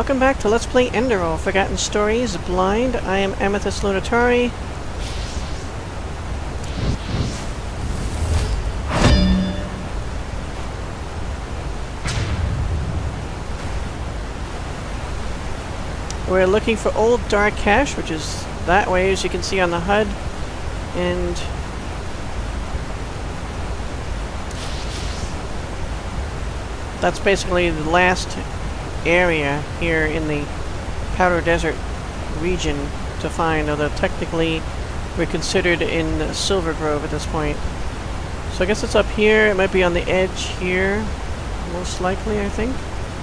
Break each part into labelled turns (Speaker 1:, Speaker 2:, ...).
Speaker 1: Welcome back to Let's Play Enderal, Forgotten Stories, Blind. I am Amethyst Lunatari. We're looking for Old Darkesh, which is that way, as you can see on the HUD. And that's basically the last area here in the Powder Desert region to find, although technically we're considered in Silver Grove at this point. So I guess it's up here. It might be on the edge here, most likely, I think.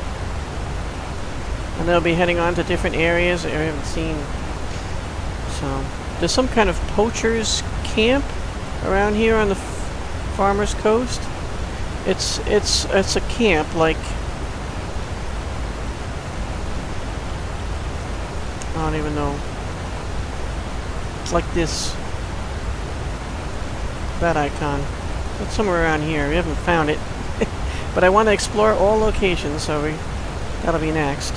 Speaker 1: And they'll be heading on to different areas that we haven't seen. So there's some kind of poachers camp around here on the Farmer's Coast. It's a camp like, I don't even know. It's like this. That icon. It's somewhere around here. We haven't found it. But I want to explore all locations, so that'll be next.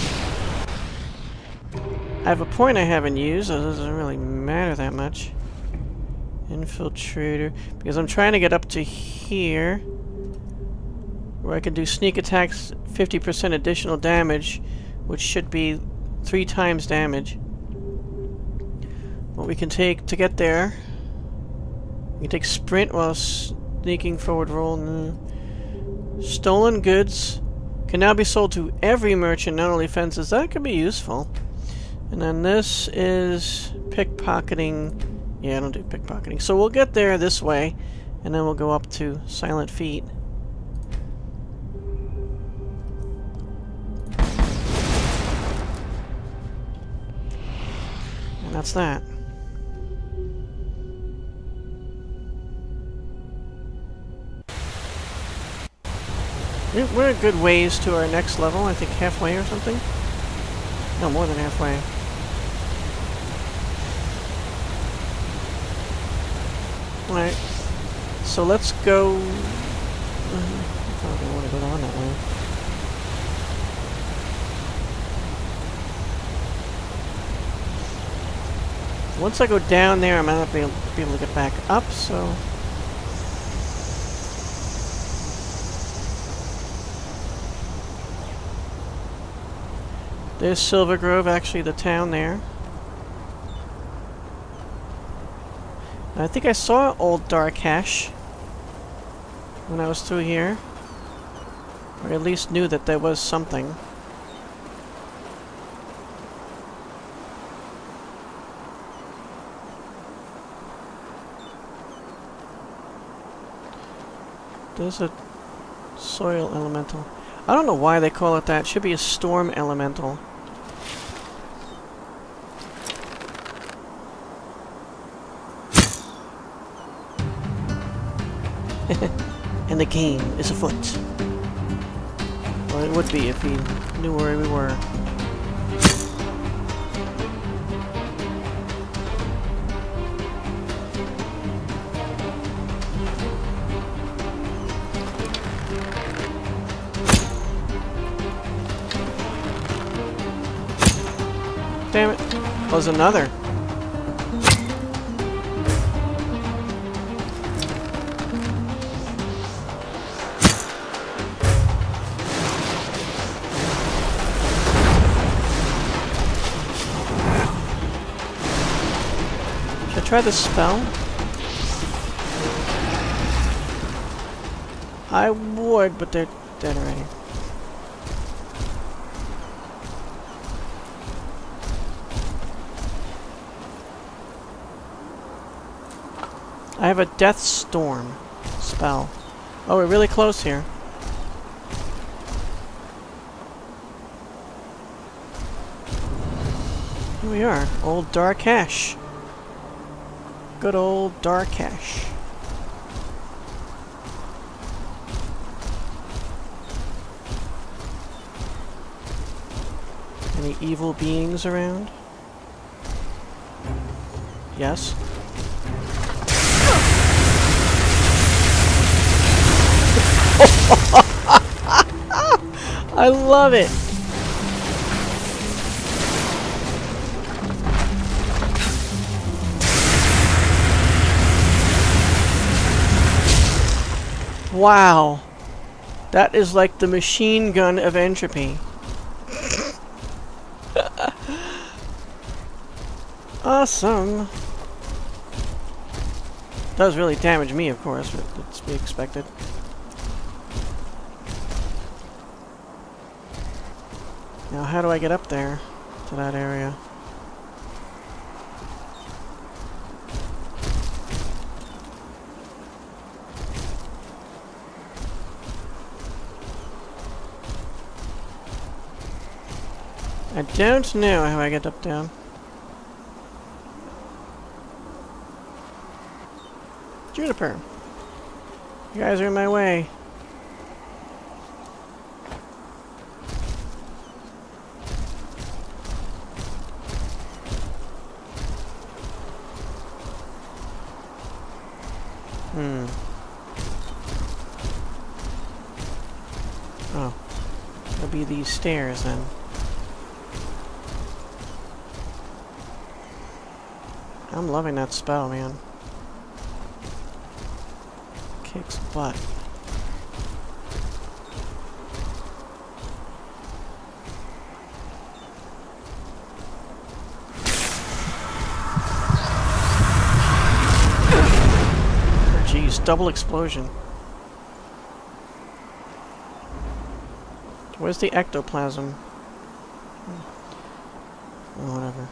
Speaker 1: I have a point I haven't used, so it doesn't really matter that much. Infiltrator. Because I'm trying to get up to here, where I can do sneak attacks, 50% additional damage, which should be 3 times damage. What we can take to get there, we can take sprint while sneaking forward roll. Stolen goods can now be sold to every merchant, not only fences. That could be useful. And then this is pickpocketing. Yeah, I don't do pickpocketing. So we'll get there this way, and then we'll go up to Silent Feet. That's that. We're a good ways to our next level, I think halfway or something. No, more than halfway. Alright, so let's go... I probably want to go down that way. Once I go down there, I might not be able to get back up, so... There's Silver Grove, actually the town there. I think I saw Old Darkesh when I was through here. Or at least knew that there was something. There's a soil elemental. I don't know why they call it that. It should be a storm elemental. And the game is afoot. Well, it would be if we knew where we were. Damn it. Was another. Should I try the spell? I would, but they're dead already. I have a Deathstorm spell. Oh, we're really close here. Here we are. Old Darkesh. Good old Darkesh. Any evil beings around? Yes. I love it! Wow. That is like the machine gun of entropy. Awesome. Does really damage me, of course, but that's to be expected. Now, how do I get up there to that area? I don't know how I get up down. Juniper! You guys are in my way. Oh. It'll be these stairs then. I'm loving that spell, man. Kicks butt. Oh, geez, double explosion. Where's the ectoplasm? Oh, whatever.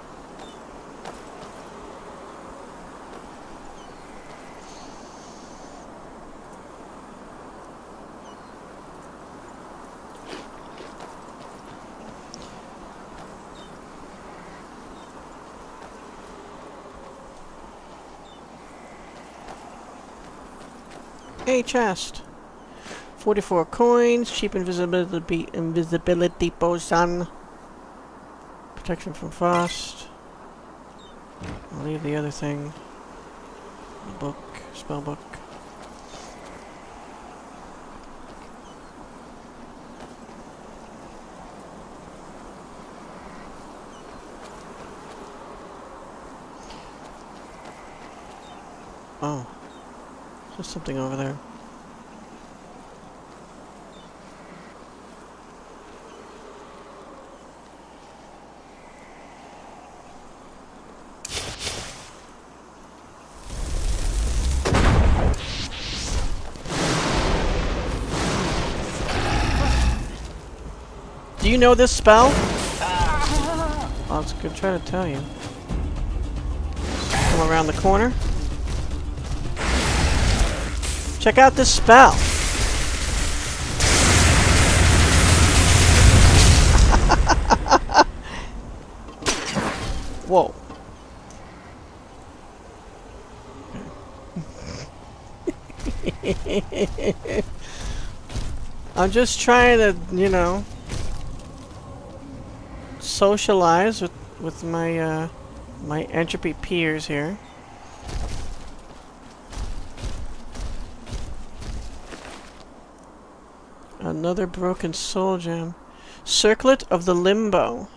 Speaker 1: A chest. 44 coins, cheap invisibility potion. Protection from frost. I'll leave the other thing. The book, spell book. Oh. There's something over there. Do you know this spell? I was gonna try to tell you. Come around the corner. Check out this spell. Whoa. I'm just trying to, you know, socialize with my my entropy peers here. Another broken soul gem. Circlet of the Limbo.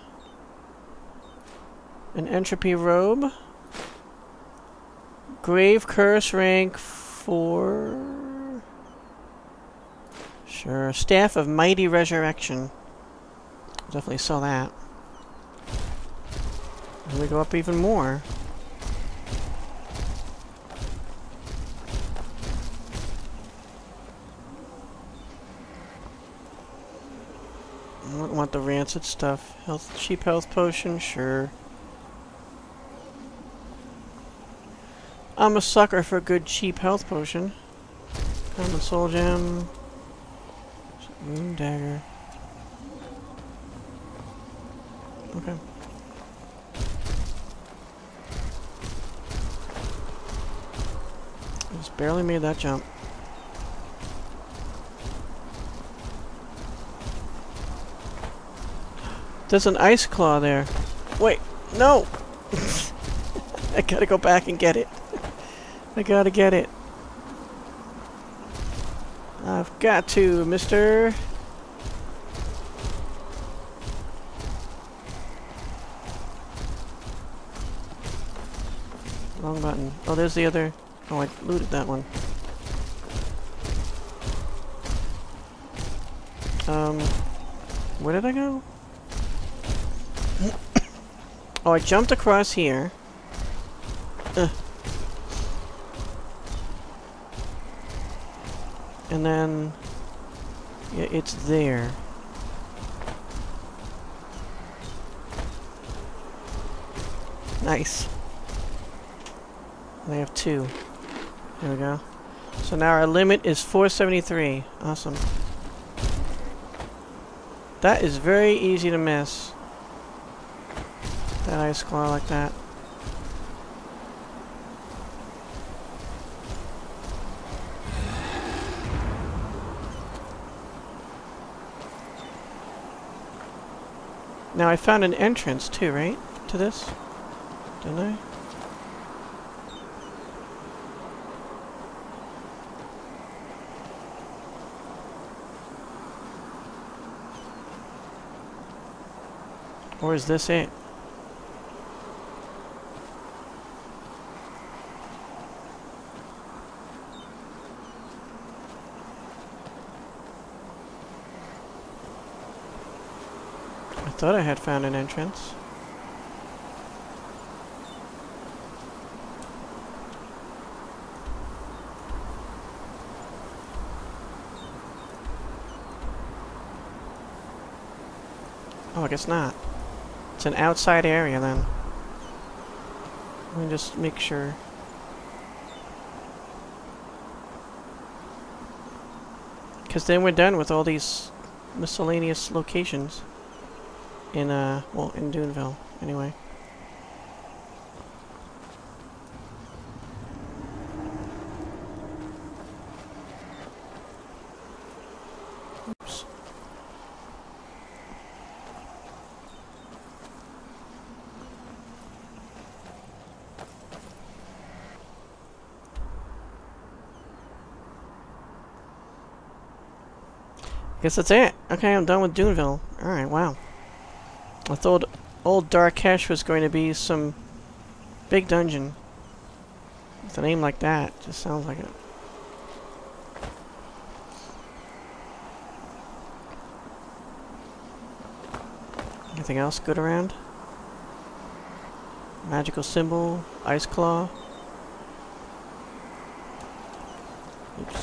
Speaker 1: An entropy robe. Grave curse rank 4. Sure. Staff of mighty resurrection. Definitely saw that. And we go up even more. I don't want the rancid stuff. Cheap health potion, sure. I'm a sucker for a good cheap health potion. Common soul gem. Moon dagger. Okay. Just barely made that jump. There's an ice claw there. Wait, no! I gotta go back and get it. I gotta get it. I've got to, mister. Wrong button. Oh, there's the other. Oh, I looted that one. Where did I go? Oh, I jumped across here. And then... yeah, it's there. Nice. They have 2. There we go. So now our limit is 473. Awesome. That is very easy to miss. That ice claw like that. Now I found an entrance too, right? To this? Didn't I? Or is this it? I thought I had found an entrance. Oh, I guess not. It's an outside area then. Let me just make sure. Because then we're done with all these miscellaneous locations. In, well, in Duneville, anyway. Oops. Guess that's it. Okay, I'm done with Duneville. Alright, wow. I thought Old Darkesh was going to be some big dungeon. With a name like that, just sounds like it. Anything else good around? Magical symbol, ice claw. Oops.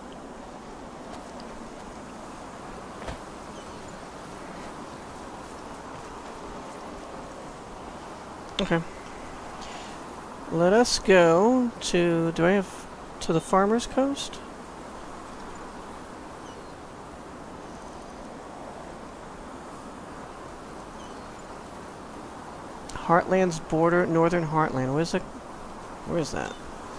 Speaker 1: Okay. Let us go to... do I have... to the Farmer's Coast? Heartland's border, Northern Heartland. Where's it? Where is that?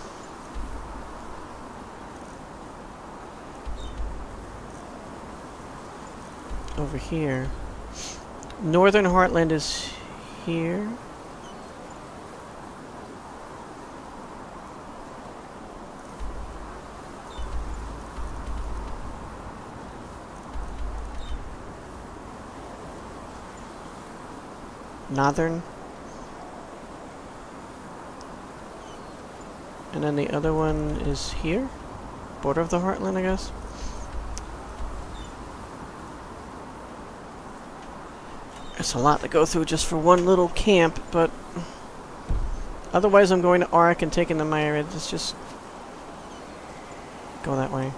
Speaker 1: Over here. Northern Heartland is here. Northern. And then the other one is here? Border of the Heartland, I guess? It's a lot to go through just for one little camp, but... otherwise I'm going to Ark and taking the Myriad. Let's just... go that way.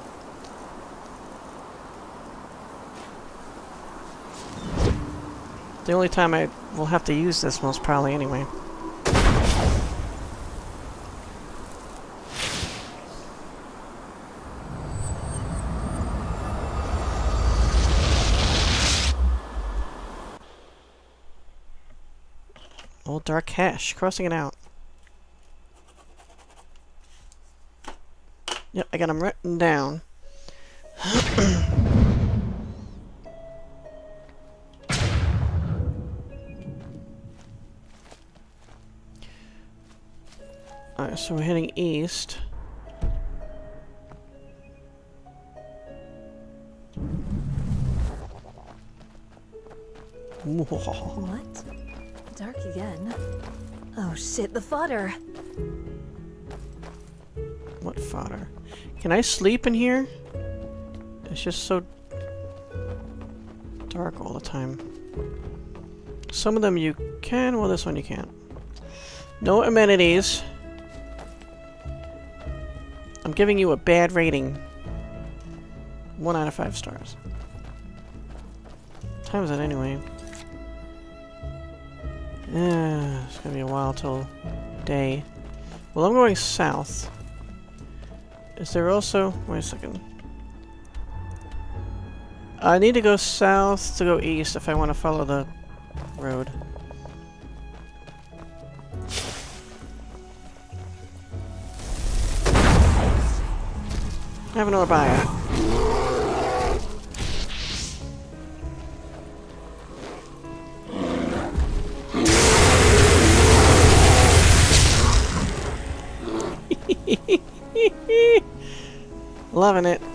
Speaker 1: The only time I will have to use this most probably anyway. Old Darkesh, crossing it out. Yep, I got them written down. Alright, so we're heading east.
Speaker 2: What? Dark again? Oh shit, the fodder!
Speaker 1: What fodder? Can I sleep in here? It's just so dark all the time. Some of them you can, well this one you can't. No amenities. I'm giving you a bad rating. 1 out of 5 stars. What time is it anyway? Yeah, it's gonna be a while till day. Well, I'm going south. Is there also... wait a second. I need to go south to go east if I want to follow the road. I have an Orbaya. Loving it.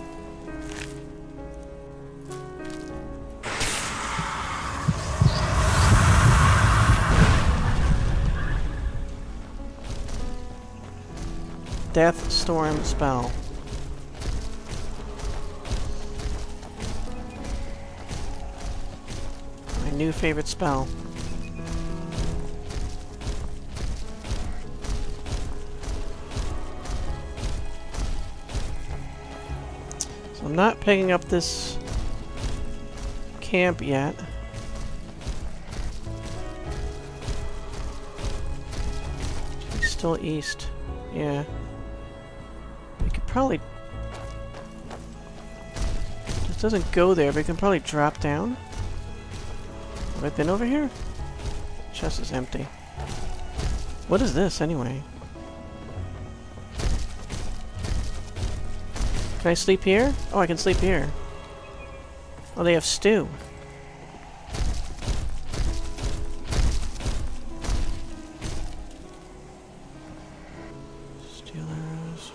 Speaker 1: Deathstorm spell. My new favorite spell. So I'm not picking up this camp yet. Still east. Yeah. We could probably... this doesn't go there, but we can probably drop down. Have I been over here? Chest is empty. What is this, anyway? Can I sleep here? Oh, I can sleep here. Oh, they have stew. Steel arrows.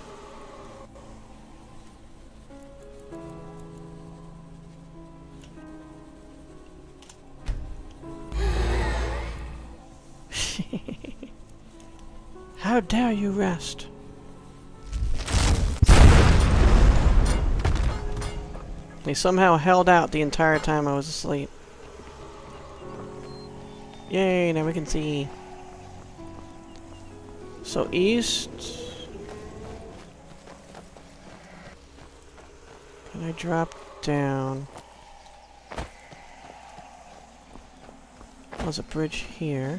Speaker 1: How dare you rest? They somehow held out the entire time I was asleep. Yay, now we can see. So east... can I drop down? There's a bridge here.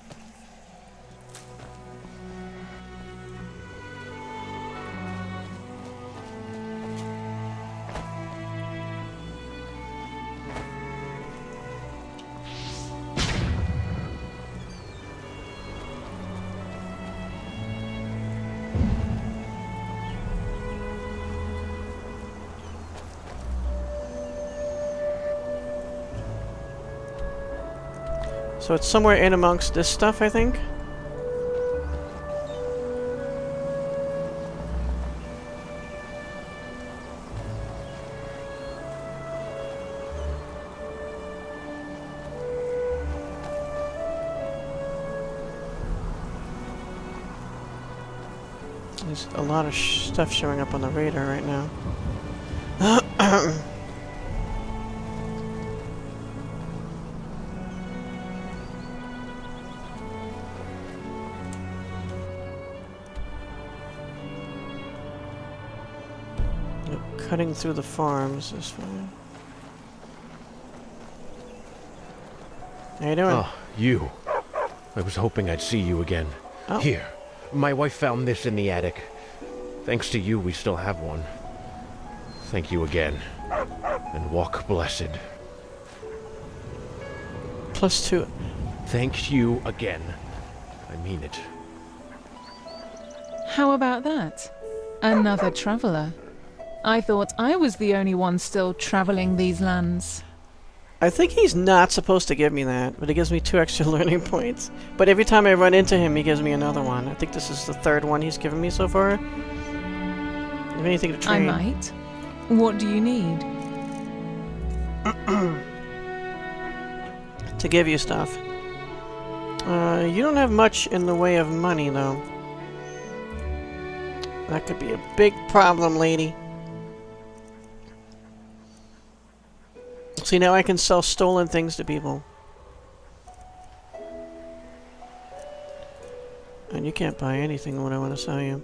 Speaker 1: So it's somewhere in amongst this stuff, I think. There's a lot of stuff showing up on the radar right now. Cutting through the farms is fine. How you doing?
Speaker 3: Oh, you. I was hoping I'd see you again.
Speaker 1: Oh.
Speaker 3: Here, my wife found this in the attic. Thanks to you, we still have one. Thank you again. And walk blessed.
Speaker 1: +2.
Speaker 3: Thank you again. I mean it.
Speaker 4: How about that? Another traveler. I thought I was the only one still traveling these lands.
Speaker 1: I think he's not supposed to give me that, but he gives me 2 extra learning points. But every time I run into him, he gives me another one. I think this is the 3rd one he's given me so far. If anything to train.
Speaker 4: I might. What do you need?
Speaker 1: To give you stuff. You don't have much in the way of money, though. That could be a big problem, lady. See, now I can sell stolen things to people. And you can't buy anything when I want to sell you.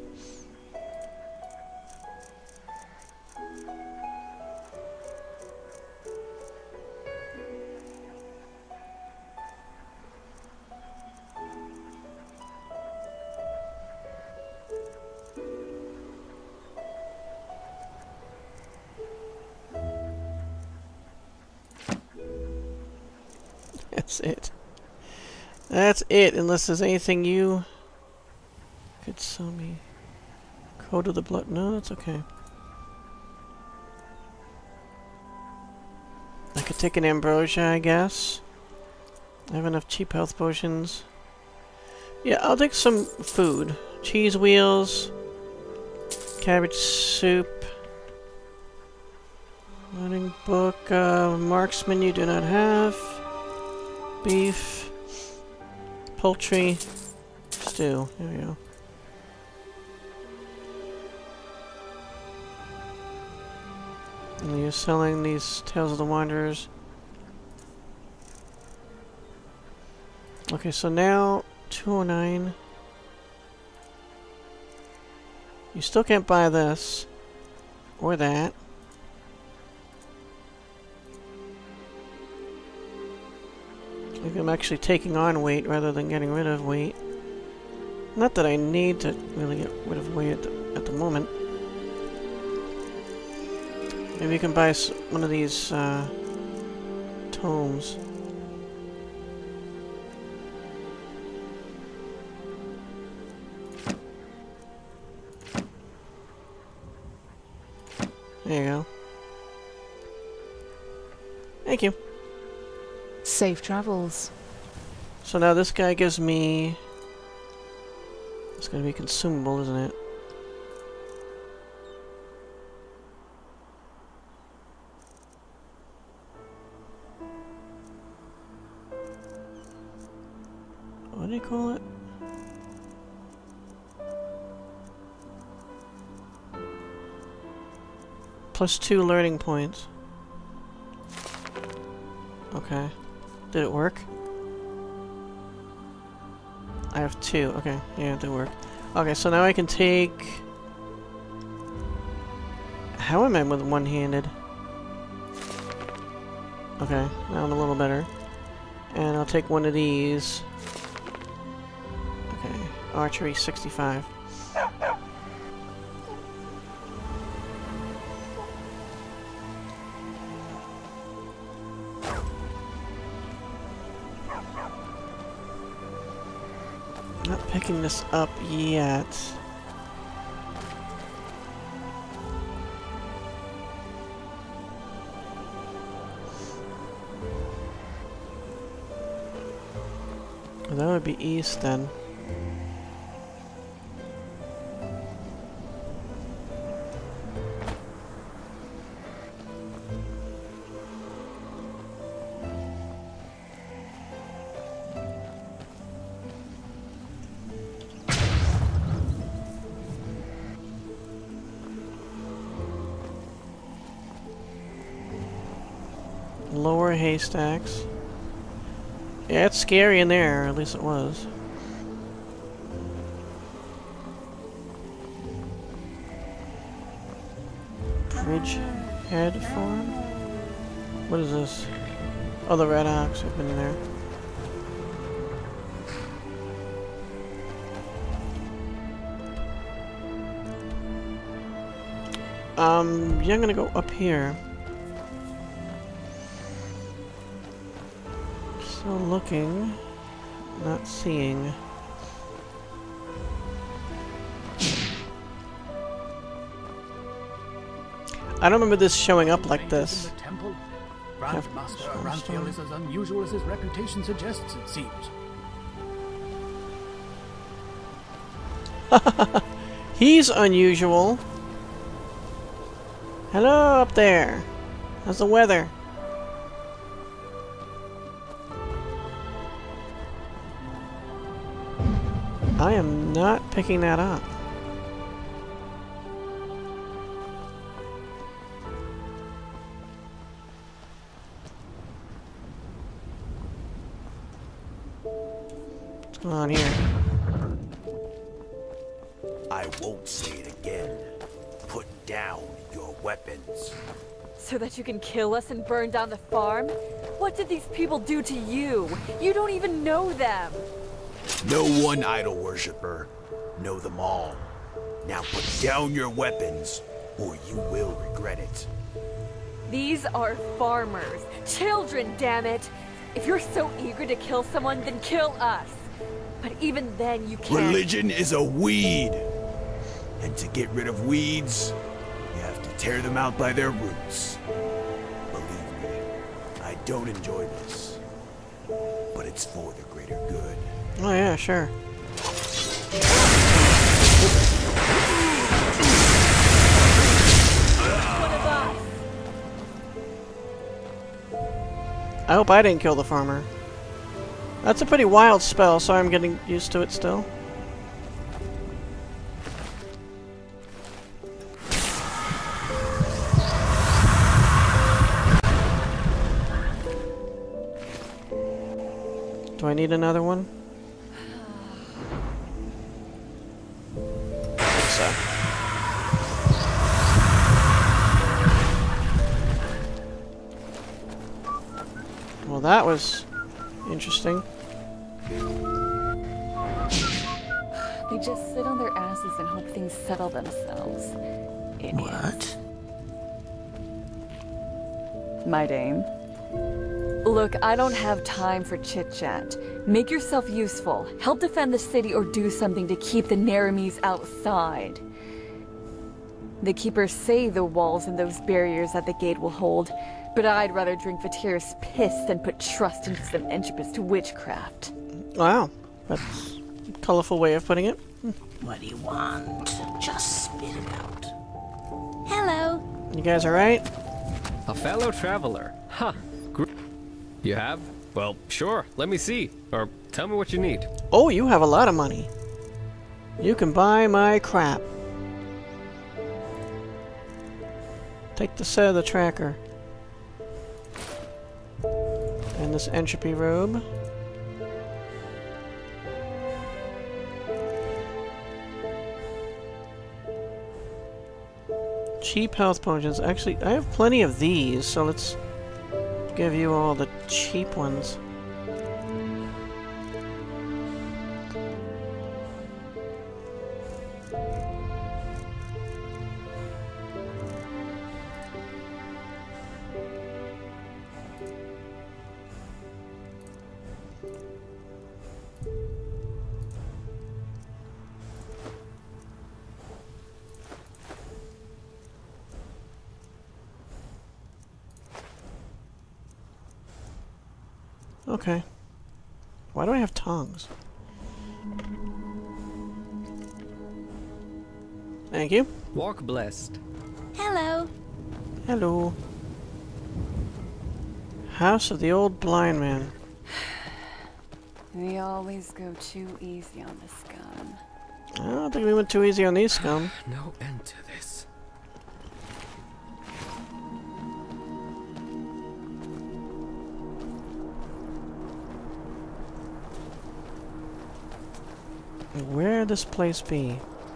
Speaker 1: That's it. That's it, unless there's anything you could sell me. Code of the blood. No, that's okay. I could take an ambrosia, I guess. I have enough cheap health potions. Yeah, I'll take some food. Cheese wheels. Cabbage soup. Learning book. Marksman you do not have. Beef. Poultry. Stew. There we go. And you're selling these Tales of the Wanderers. Okay, so now 209. You still can't buy this. Or that. I think I'm actually taking on weight rather than getting rid of weight. Not that I need to really get rid of weight at the moment. Maybe you can buy one of these tomes. There you go. Thank you.
Speaker 4: Safe travels.
Speaker 1: So now this guy gives me... It's gonna be consumable, isn't it? What do you call it? +2 learning points. Okay. Did it work? I have 2. Okay, yeah, it did work. Okay, so now I can take... How am I with one-handed? Okay, now I'm a little better. And I'll take one of these. Okay, archery 65. Not picking this up yet. That would be east then. Lower haystacks. Yeah, it's scary in there, at least it was. Bridgehead Farm? What is this? Oh, the Red Ox have been in there. Yeah, I'm gonna go up here. Still looking, not seeing. I don't remember this showing up like this.
Speaker 5: Grandmaster Aranthiel is as unusual as his reputation suggests, it seems.
Speaker 1: He's unusual. Hello up there. How's the weather? I am not picking that up. going on here?
Speaker 6: I won't say it again. Put down your weapons.
Speaker 2: So that you can kill us and burn down the farm? What did these people do to you? You don't even know them.
Speaker 6: No one idol worshiper. Know them all. Now put down your weapons, or you will regret it.
Speaker 2: These are farmers. Children, damn it! If you're so eager to kill someone, then kill us. But even then, you can't.
Speaker 6: Religion is a weed. And to get rid of weeds, you have to tear them out by their roots. Believe me, I don't enjoy this. But it's for the greater good.
Speaker 1: Oh yeah, sure.
Speaker 2: One of us.
Speaker 1: I hope I didn't kill the farmer. That's a pretty wild spell, so I'm getting used to it still. Do I need another one? I think so. Well, that was interesting.
Speaker 7: They just sit on their asses and hope things settle themselves. Idiots.
Speaker 8: What?
Speaker 7: My dame. Look, I don't have time for chit-chat. Make yourself useful. Help defend the city or do something to keep the Naramis outside. The keepers say the walls and those barriers at the gate will hold, but I'd rather drink Vatir's piss than put trust into some Entropist witchcraft.
Speaker 1: Wow, that's a colorful way of putting it.
Speaker 8: What do you want? Just spit it out. Hello.
Speaker 1: You guys alright?
Speaker 9: A fellow traveler. Huh. You have? Well, sure. Let me see. Or tell me what you need.
Speaker 1: Oh, you have a lot of money. You can buy my crap. Take the set of the tracker. And this entropy robe. Cheap health potions. Actually, I have plenty of these, so let's give you all the cheap ones. Okay. Why do I have tongs? Thank you.
Speaker 9: Walk blessed.
Speaker 8: Hello.
Speaker 1: Hello. House of the Old Blind Man.
Speaker 7: They always go too easy on the scum.
Speaker 1: I don't think we went too easy on these scum.
Speaker 9: No end to this.
Speaker 1: Where this place be?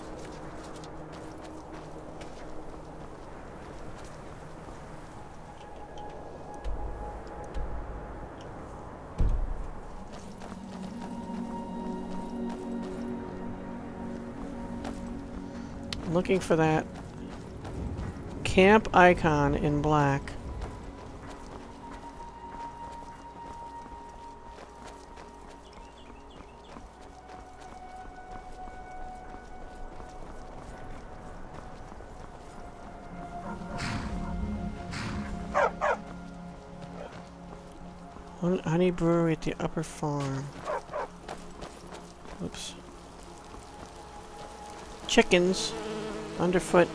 Speaker 1: Looking for that camp icon in black. Honey brewery at the upper farm. Oops. Chickens. Underfoot.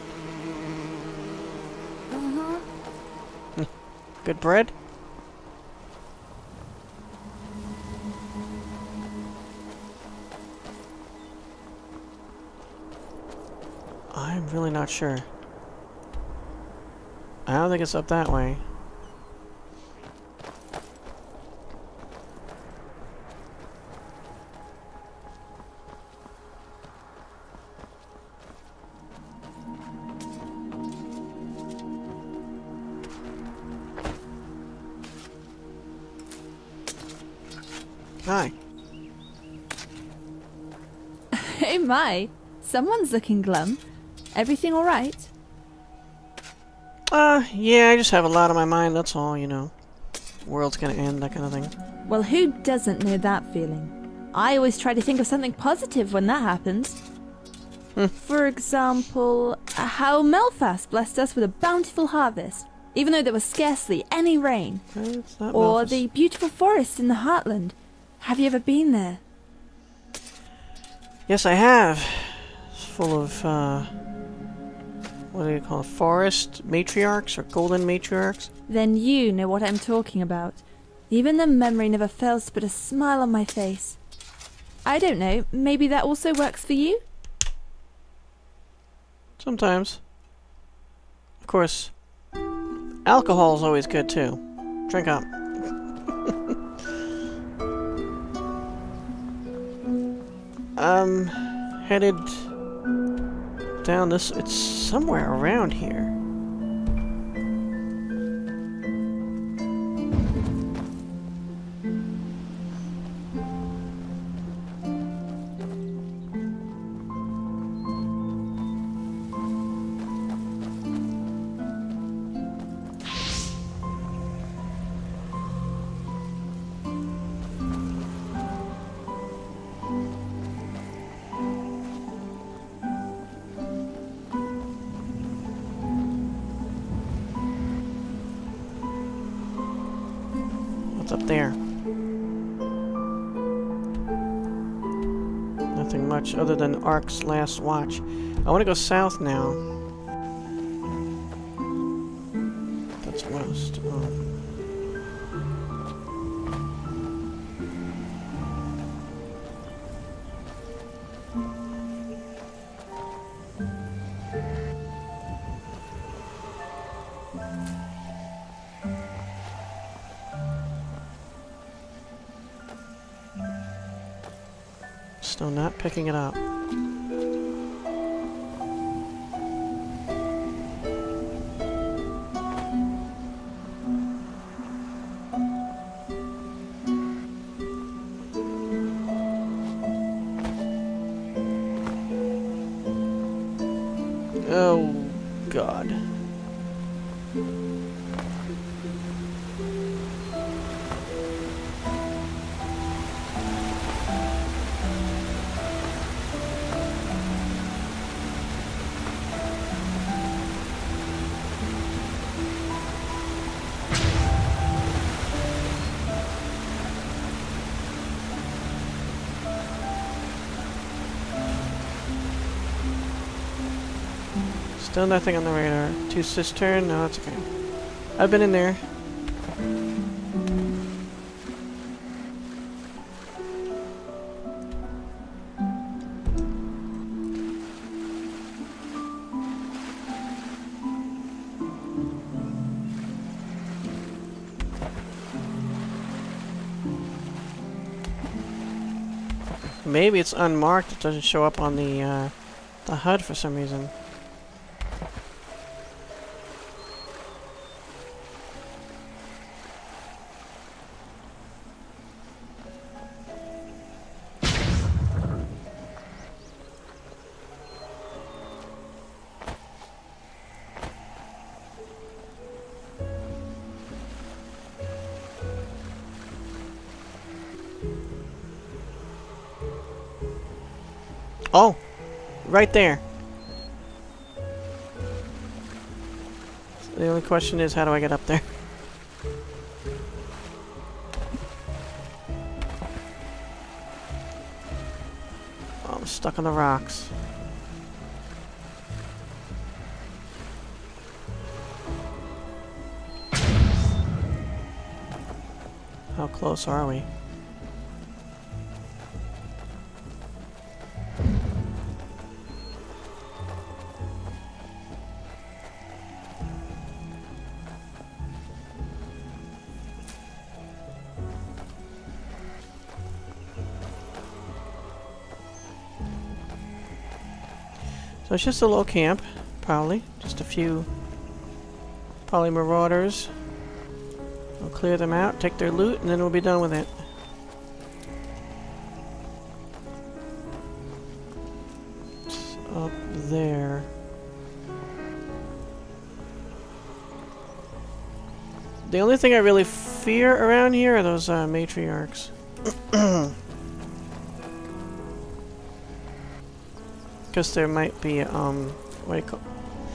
Speaker 1: Good bread? I'm really not sure. I don't think it's up that way. Hi.
Speaker 10: Oh my, someone's looking glum. Everything alright?
Speaker 1: Yeah, I just have a lot on my mind, that's all, you know. World's gonna end, that kind of thing.
Speaker 10: Well, who doesn't know that feeling? I always try to think of something positive when that happens. For example, how Melfast blessed us with a bountiful harvest, even though there was scarcely any rain. Or the beautiful forest in the Heartland. Have you ever been there?
Speaker 1: Yes, I have. It's full of, what do you call it? Forest matriarchs or golden matriarchs?
Speaker 10: Then you know what I'm talking about. Even the memory never fails to put a smile on my face. I don't know, maybe that also works for you?
Speaker 1: Sometimes. Of course, alcohol is always good too. Drink up. I'm headed down this. It's somewhere around here. Up there. Nothing much other than Ark's last watch. I want to go south now. That's west. Oh. Still not picking it up. Oh, God. Still nothing on the radar. 2 cistern? No, it's okay. I've been in there. Maybe it's unmarked. It doesn't show up on the HUD for some reason. Oh, right there. The only question is, how do I get up there? Oh, I'm stuck on the rocks. How close are we? So it's just a little camp, probably. Just a few, probably marauders. We'll clear them out, take their loot, and then we'll be done with it. there. The only thing I really fear around here are those matriarchs. Because there might be, what do you call...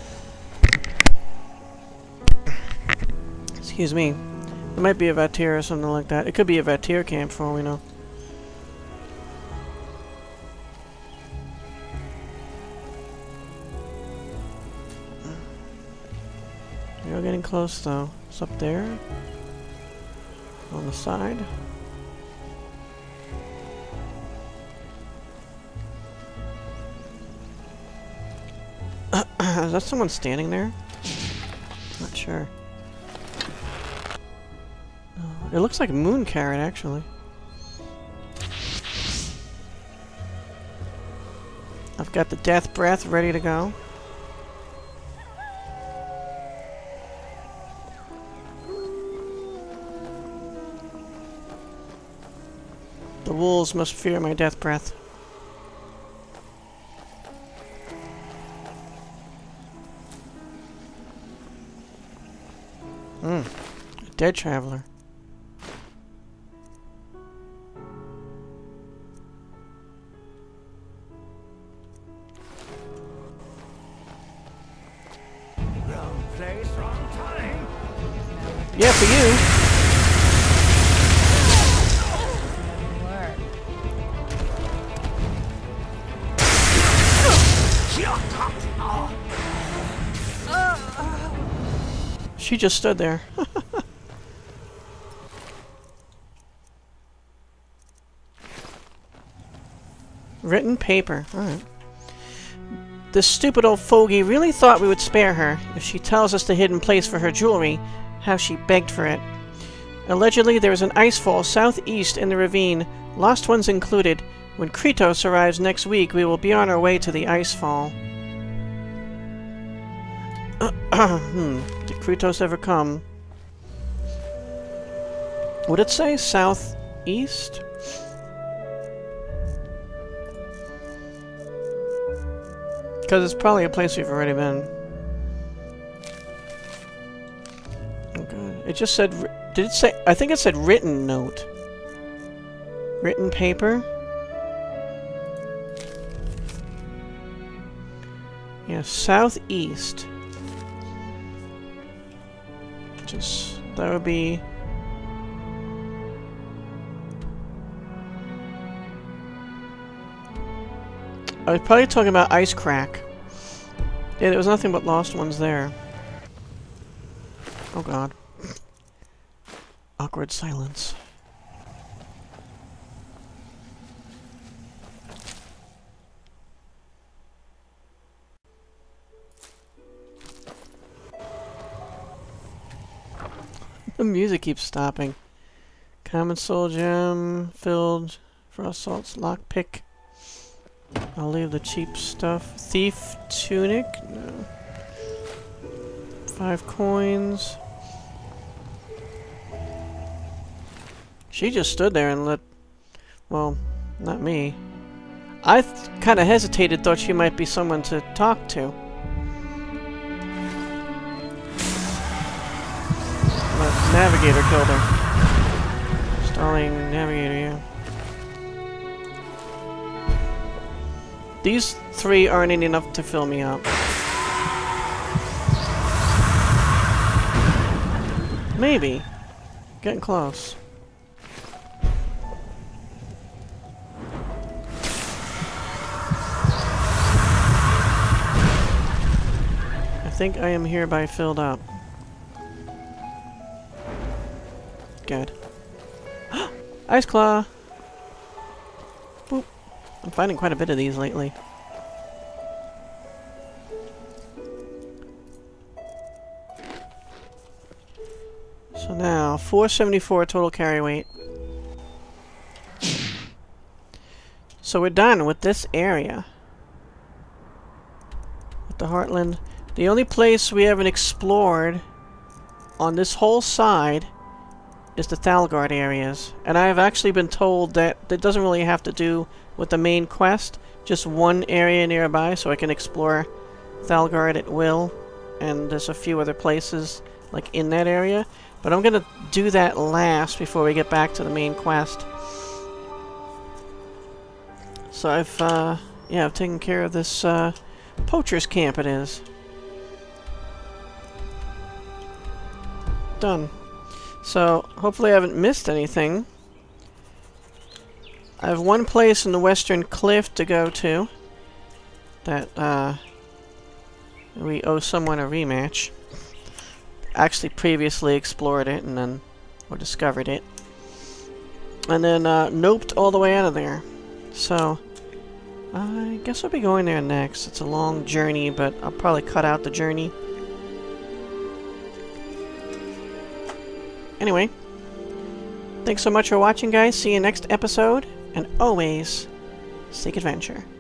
Speaker 1: Excuse me. There might be a Vatir or something like that. It could be a Vatir camp for all we know. You're getting close though. It's up there. On the side. Is that someone standing there? Not sure. It looks like Moon Carrot, actually. I've got the Death Breath ready to go. The wolves must fear my Death Breath. A dead traveler.
Speaker 6: Wrong place, wrong time.
Speaker 1: Yeah, for you. She just stood there. Written paper. Alright. This stupid old fogey really thought we would spare her if she tells us the hidden place for her jewelry, how she begged for it. Allegedly, there is an icefall southeast in the ravine, lost ones included. When Kratos arrives next week, we will be on our way to the icefall. Did Kratos ever come? Would it say southeast? Because it's probably a place we've already been. Oh god. It just said... Did it say... I think it said written note. Written paper? Yeah, southeast. Just... That would be... I was probably talking about Ice Crack. Yeah, there was nothing but lost ones there. Oh god. Awkward silence. The music keeps stopping. Common soul gem, filled, frost salts, lockpick. I'll leave the cheap stuff. Thief tunic? No. 5 coins. She just stood there and let... Well, not me. I kind of hesitated, thought she might be someone to talk to. But Navigator killed her. Stalling Navigator, yeah. These 3 aren't enough to fill me up. Maybe. Getting close. I think I am hereby filled up. Good. Ice Claw! Boop. I'm finding quite a bit of these lately. So now, 474 total carry weight. So we're done with this area. With the Heartland. The only place we haven't explored on this whole side is the Thalgard areas. And I have actually been told that that doesn't really have to do with the main quest, just one area nearby so I can explore Thalgard at will, and there's a few other places like in that area, but I'm gonna do that last before we get back to the main quest. So I've taken care of this Poacher's camp. It is done. So hopefully I haven't missed anything. I have one place in the Western Cliff to go to that we owe someone a rematch. Actually previously explored it and then or discovered it, and then noped all the way out of there. So I guess I'll be going there next. It's a long journey, but I'll probably cut out the journey. Anyway, thanks so much for watching, guys. See you next episode, and always seek adventure.